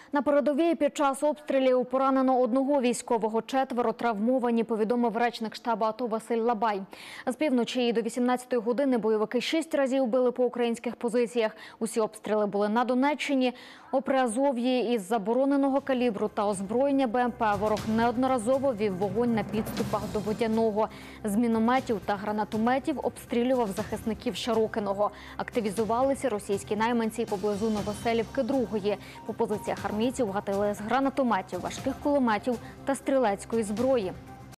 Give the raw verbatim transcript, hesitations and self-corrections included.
На передовій під час обстрілів поранено одного військового, четверо травмовані, повідомив речник штабу АТО Василь Лабай. З півночі і до вісімнадцятої години бойовики шість разів били по українських позиціях. Усі обстріли були на Донеччині. У Приазов'ї із забороненого калібру та озброєння БМП ворог неодноразово вів вогонь на підступах до Водяного. З мінометів та гранатометів обстрілював захисників Широкиного. Активізувалися російські найманці поблизу Новоселівки другої. По позиціях армійців гатили з гранатометів, важких кулеметів та стрілецької зброї.